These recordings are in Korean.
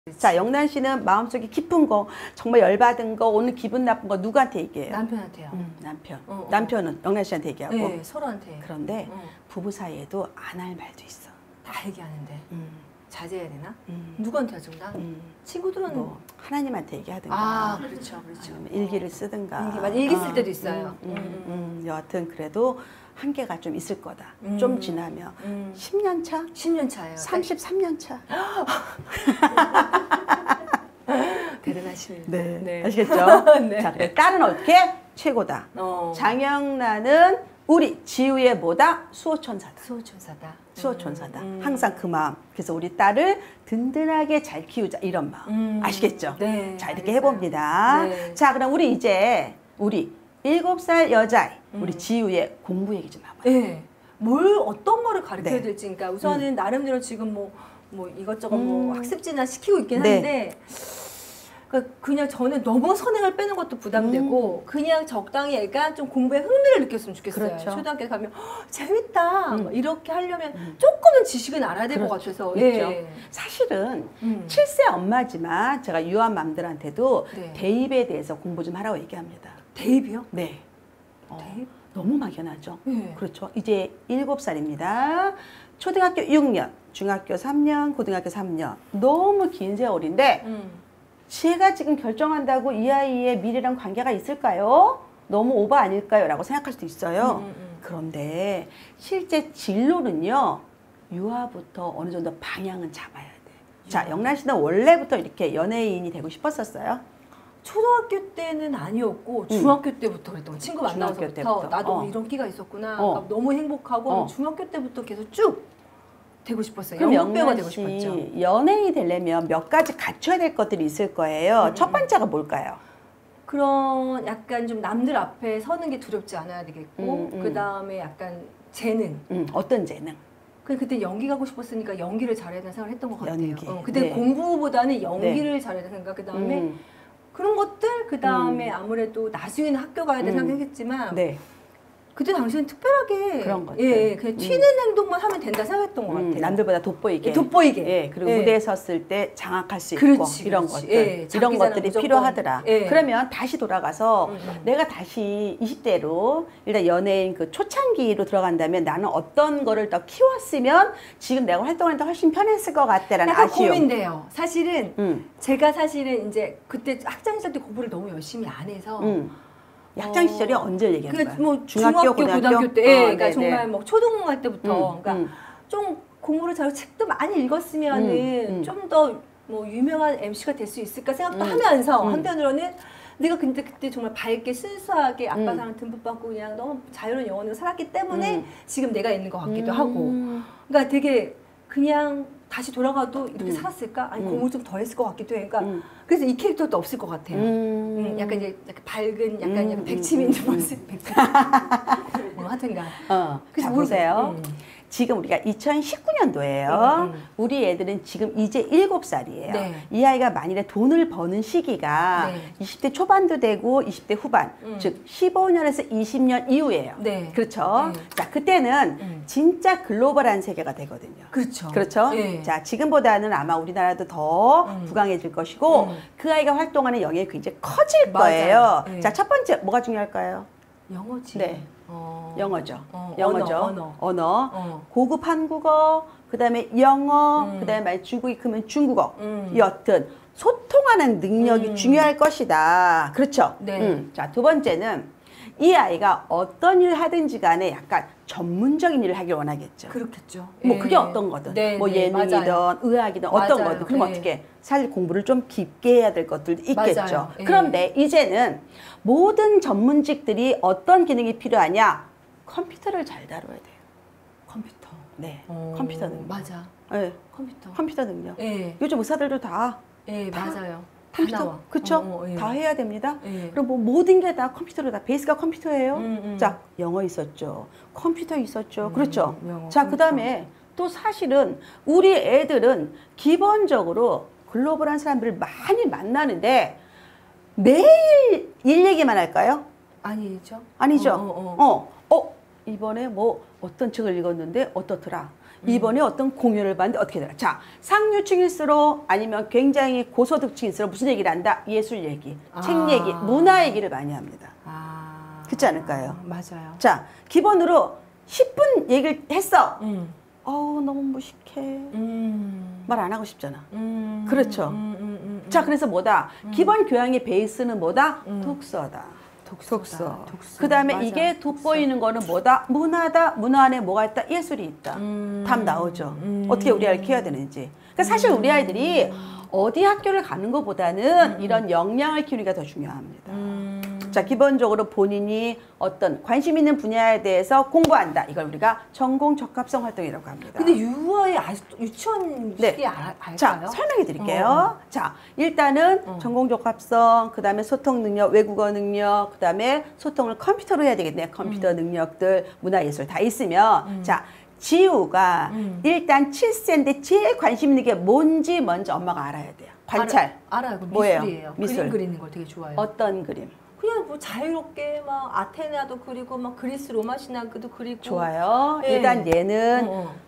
자, 영란 씨는 마음속에 깊은 거, 정말 열받은 거, 오늘 기분 나쁜 거 누구한테 얘기해요? 남편한테요. 남편. 남편은 영란 씨한테 얘기하고. 네, 서로한테. 그런데 부부 사이에도 안 할 말도 있어. 다 얘기하는데 자제해야 되나? 누구한테 하죠? 난 친구들은 뭐 하나님한테 얘기하든가. 아, 그렇죠, 그렇죠. 일기를 쓰든가. 일기 쓸 때도 있어요. 여하튼 그래도 한계가 좀 있을 거다. 좀 지나면 10년 차? 10년 차예요. 33년 차. 대단하십니다. 네. 네. 아시겠죠? 네. 자, 그래. 딸은 어떻게? 최고다. 장영란은 우리 지우의 뭐다? 수호천사다. 수호천사다. 수호천사다. 항상 그 마음. 그래서 우리 딸을 든든하게 잘 키우자. 이런 마음. 아시겠죠? 네. 자, 이렇게 해봅니다. 네. 자, 그럼 우리 이제 우리 7살 여자아이 우리 지우의 공부 얘기 좀 해봐요. 네. 어떤 거를 가르쳐야 될지. 그러니까 우선은 나름대로 지금 뭐 이것저것 뭐 학습지나 시키고 있긴 한데 그냥 저는 너무 선행을 빼는 것도 부담되고 그냥 적당히 애가 좀 공부에 흥미를 느꼈으면 좋겠어요. 그렇죠. 초등학교 가면 재밌다 이렇게 하려면 조금은 지식은 알아야 될 것 같아서. 있죠. 예. 사실은 7세 엄마지만 제가 유한 맘들한테도 네. 대입에 대해서 공부 좀 하라고 얘기합니다. 대입이요? 네. 대입? 너무 막연하죠. 네. 그렇죠. 이제 7살입니다. 초등학교 6년, 중학교 3년, 고등학교 3년. 너무 긴 세월인데 제가 지금 결정한다고 이 아이의 미래랑 관계가 있을까요? 너무 오버 아닐까요? 라고 생각할 수도 있어요. 그런데 실제 진로는요. 유아부터 어느 정도 방향은 잡아야 돼. 자, 영란 씨는 원래부터 이렇게 연예인이 되고 싶었었어요? 초등학교 때는 아니었고 중학교 때부터 그랬던 거. 친구 만나서부터 때부터. 나도 이런 끼가 있었구나. 그러니까 너무 행복하고 중학교 때부터 계속 쭉 되고 싶었어요. 그럼 연극배우가 영란 되고 싶었죠. 씨 연예인이 되려면 몇 가지 갖춰야 될 것들이 있을 거예요. 첫 번째가 뭘까요? 그런 약간 좀 남들 앞에 서는 게 두렵지 않아야 되겠고 그 다음에 약간 재능. 어떤 재능? 그때 연기 가고 싶었으니까 연기를 잘해야 된다는 생각을 했던 것 같아요. 연기. 그때 네. 공부보다는 연기를 잘해야 된다는 생각. 그 다음에 그런 것들, 그 다음에 아무래도 나중에는 학교 가야 돼 생각했지만 네. 그때 당시엔 특별하게 그런 것들. 예, 그냥 튀는 행동만 하면 된다 생각했던 것 같아요. 남들보다 돋보이게. 예, 돋보이게. 예, 그리고 예. 무대에 섰을 때 장악할 수 있고 그렇지, 이런 그렇지. 것들. 예, 이런 것들이 무조건, 필요하더라. 예. 그러면 다시 돌아가서 내가 다시 20대로 일단 연예인 그 초창기로 들어간다면 나는 어떤 거를 더 키웠으면 지금 내가 활동할 때 훨씬 편했을 것 같다라는 약간 아쉬움. 고민돼요. 사실은 제가 사실은 이제 그때 학창 시절 때 공부를 너무 열심히 안 해서 학창 시절이 언제 얘기하는 거야? 뭐 중학교, 고등학교 때, 그러니까 네네. 정말 뭐 초등할 때부터, 그러니까 좀 공부를 잘하고 책도 많이 읽었으면은 좀 더 뭐 유명한 MC가 될 수 있을까 생각도 하면서 한편으로는 내가 근데 그때 정말 밝게 순수하게 아빠 사랑 듬뿍 받고 그냥 너무 자유로운 영혼으로 살았기 때문에 지금 내가 있는 것 같기도 하고, 그러니까 되게 그냥 다시 돌아가도 이렇게 살았을까? 아니 공부 좀 더 했을 것 같기도 해. 그러니까 그래서 이 캐릭터도 없을 것 같아요. 약간 이제 약간 밝은 약간 백치미 있는 모습. 뭐 하여튼간. 그래서 보세요. 지금 우리가 2019년도예요. 우리 애들은 지금 이제 7살이에요. 네. 이 아이가 만일에 돈을 버는 시기가 20대 초반도 되고 20대 후반, 즉 15년에서 20년 이후예요. 네. 그렇죠? 자, 그때는 진짜 글로벌한 세계가 되거든요. 그렇죠. 그렇죠? 네. 자, 지금보다는 아마 우리나라도 더 부강해질 것이고 그 아이가 활동하는 영역이 굉장히 커질 거예요. 네. 자, 첫 번째 뭐가 중요할까요? 영어지. 네. 영어죠. 언어. 언어. 고급 한국어, 그 다음에 영어, 그 다음에 만약 중국이 크면 중국어. 여튼 소통하는 능력이 중요할 것이다. 그렇죠? 네. 자, 두 번째는 이 아이가 어떤 일을 하든지 간에 약간 전문적인 일을 하길 원하겠죠. 그렇겠죠. 뭐 예. 그게 어떤 거든. 네, 뭐 네, 예능이든 맞아요. 의학이든 어떤 맞아요. 거든. 그럼 예. 어떻게 사실 공부를 좀 깊게 해야 될 것들도 있겠죠. 맞아요. 예. 그런데 이제는 모든 전문직들이 어떤 기능이 필요하냐? 컴퓨터를 잘 다뤄야 돼요. 컴퓨터. 네, 컴퓨터 능력. 맞아. 네, 컴퓨터. 컴퓨터 능력. 예. 요즘 의사들도 다 예, 맞아요. 다 컴퓨터, 나와. 그쵸? 예. 다 해야 됩니다. 예. 그럼 뭐 모든 게 다 컴퓨터로 다 베이스가 컴퓨터예요. 자, 영어 있었죠. 컴퓨터 있었죠. 그렇죠? 영어, 자, 컴퓨터. 그다음에 또 사실은 우리 애들은 기본적으로 글로벌한 사람들을 많이 만나는데 매일 일 얘기만 할까요? 아니죠. 아니죠. 이번에 뭐 어떤 책을 읽었는데 어떻더라. 이번에 어떤 공연을 봤는데 어떻게 되나? 자, 상류층일수록 아니면 굉장히 고소득층일수록 무슨 얘기를 한다? 예술 얘기, 책 얘기, 문화 얘기를 많이 합니다. 그렇지 않을까요? 맞아요. 자, 기본으로 10분 얘기를 했어. 어우, 너무 무식해. 말 안 하고 싶잖아. 그렇죠. 자, 그래서 뭐다? 기본 교양의 베이스는 뭐다? 독서다. 독서. 그 다음에 이게 돋보이는 거는 뭐다? 문화다. 문화 안에 뭐가 있다? 예술이 있다. 답 나오죠. 어떻게 우리 아이를 키워야 되는지. 그러니까 사실 우리 아이들이 어디 학교를 가는 것보다는 이런 역량을 키우기가 더 중요합니다. 자, 기본적으로 본인이 어떤 관심 있는 분야에 대해서 공부한다. 이걸 우리가 전공 적합성 활동이라고 합니다. 근데 유아의 아직도 유치원 시기에 알까요? 자, 설명해 드릴게요. 자, 일단은 전공 적합성, 그 다음에 소통 능력, 외국어 능력, 그 다음에 소통을 컴퓨터로 해야 되겠네. 컴퓨터 능력들, 문화예술 다 있으면 자, 지우가 일단 7세인데 제일 관심 있는 게 뭔지 먼저 엄마가 알아야 돼요. 관찰. 알아요. 뭐예요? 미술이에요. 미술. 그림 그리는 걸 되게 좋아해요. 어떤 그림? 그냥 뭐 자유롭게 막 아테네아도 그리고 막 그리스 로마 신화도 그리고. 좋아요. 네. 일단 얘는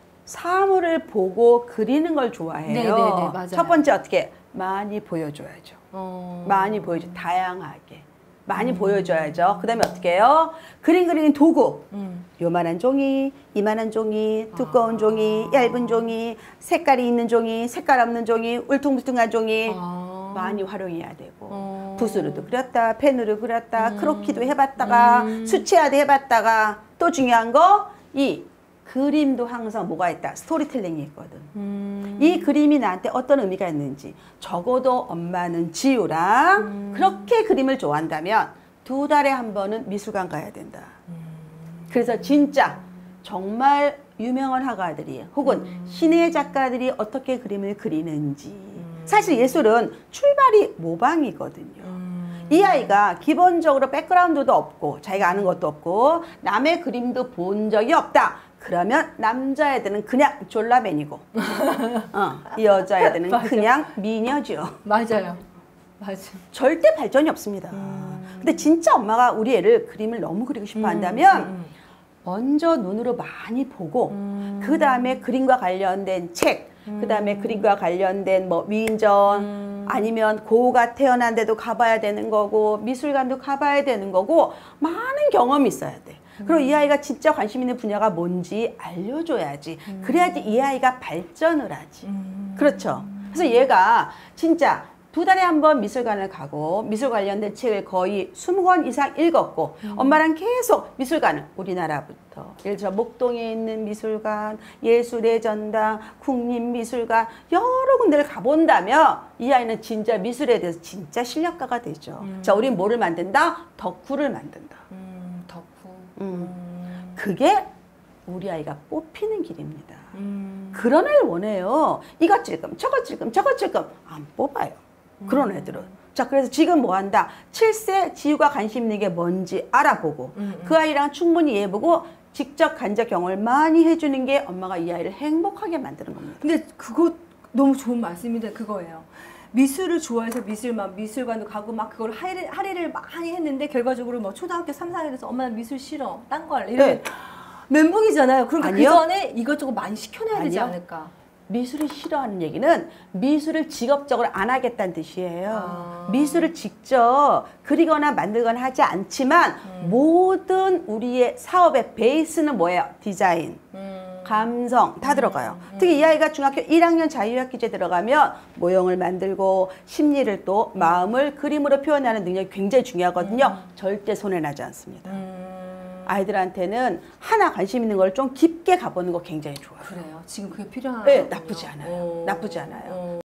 사물을 보고 그리는 걸 좋아해요. 네네네, 맞아요. 첫 번째 어떻게? 많이 보여줘야죠. 많이 보여줘. 다양하게. 많이 보여줘야죠. 그 다음에 어떻게 해요? 그림 그리는 도구. 요만한 종이, 이만한 종이, 두꺼운 종이, 얇은 종이, 색깔이 있는 종이, 색깔 없는 종이, 울퉁불퉁한 종이 많이 활용해야 되고 붓으로도 그렸다, 펜으로 그렸다, 크로키도 해봤다가 수채화도 해봤다가 또 중요한 거 이 그림도 항상 뭐가 있다? 스토리텔링이 있거든. 이 그림이 나한테 어떤 의미가 있는지 적어도 엄마는 지우랑 그렇게 그림을 좋아한다면 2달에 한 번은 미술관 가야 된다. 그래서 진짜 정말 유명한 화가들이 혹은 신의 작가들이 어떻게 그림을 그리는지 사실 예술은 출발이 모방이거든요. 이 아이가 기본적으로 백그라운드도 없고 자기가 아는 것도 없고 남의 그림도 본 적이 없다. 그러면 남자애들은 그냥 졸라맨이고 이 여자애들은 그냥 미녀죠. 맞아요. 맞아요. 절대 발전이 없습니다. 근데 진짜 엄마가 우리 애를 그림을 너무 그리고 싶어 한다면 먼저 눈으로 많이 보고 그 다음에 그림과 관련된 책, 그 다음에 그림과 관련된 뭐 위인전 아니면 고우가 태어난 데도 가봐야 되는 거고 미술관도 가봐야 되는 거고 많은 경험이 있어야 돼. 그리고 이 아이가 진짜 관심 있는 분야가 뭔지 알려줘야지. 그래야지 이 아이가 발전을 하지. 그렇죠. 그래서 얘가 진짜 2달에 한 번 미술관을 가고 미술 관련된 책을 거의 20권 이상 읽었고 엄마랑 계속 미술관을 우리나라부터 예를 들어 목동에 있는 미술관, 예술의 전당, 국립미술관 여러 군데를 가본다면 이 아이는 진짜 미술에 대해서 진짜 실력가가 되죠. 자, 우린 뭐를 만든다? 덕후를 만든다. 덕후. 그게 우리 아이가 뽑히는 길입니다. 그런 애를 원해요. 이것 찔끔 저것 찔끔 저것 찔끔 안 뽑아요. 그런 애들은. 자, 그래서 지금 뭐 한다? 7세 지우가 관심 있는 게 뭔지 알아보고 그 아이랑 충분히 이해해보고 직접 간접 경험을 많이 해주는 게 엄마가 이 아이를 행복하게 만드는 겁니다. 근데 그거 너무 좋은 말씀인데 그거예요. 미술을 좋아해서 미술관도 가고 막 그걸 할애를 많이 했는데 결과적으로 뭐 초등학교 3, 4학년에서 엄마 나 미술 싫어. 딴 거 할래. 이러면 멘붕이잖아요. 그러니까 아니요. 그 전에 이것저것 많이 시켜놔야 되지 아니요. 않을까. 미술을 싫어하는 얘기는 미술을 직업적으로 안 하겠다는 뜻이에요. 미술을 직접 그리거나 만들거나 하지 않지만 모든 우리의 사업의 베이스는 뭐예요? 디자인, 감성 다 들어가요. 특히 이 아이가 중학교 1학년 자유학기제 들어가면 모형을 만들고 심리를 또 마음을 그림으로 표현하는 능력이 굉장히 중요하거든요. 절대 손해나지 않습니다. 아이들한테는 하나 관심 있는 걸 좀 깊게 가보는 거 굉장히 좋아요. 그래요. 지금 그게 필요한. 네, 나쁘지 않아요. 나쁘지 않아요.